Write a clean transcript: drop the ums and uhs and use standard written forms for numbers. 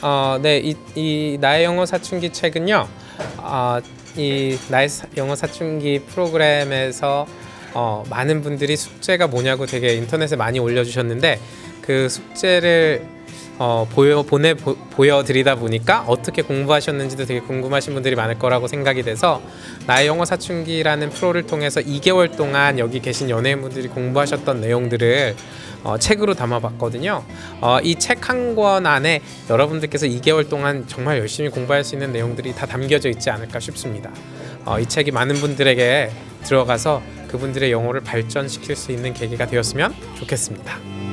네, 이 나의 영어 사춘기 책은요, 이 나의 영어 사춘기 프로그램에서 많은 분들이 숙제가 뭐냐고 되게 인터넷에 많이 올려주셨는데, 그 숙제를 보여드리다 보니까 어떻게 공부하셨는지도 되게 궁금하신 분들이 많을 거라고 생각이 돼서, 나의 영어 사춘기라는 프로를 통해서 2개월 동안 여기 계신 연예인분들이 공부하셨던 내용들을 책으로 담아봤거든요. 이 책 한 권 안에 여러분들께서 2개월 동안 정말 열심히 공부할 수 있는 내용들이 다 담겨져 있지 않을까 싶습니다. 이 책이 많은 분들에게 들어가서 그분들의 영어를 발전시킬 수 있는 계기가 되었으면 좋겠습니다.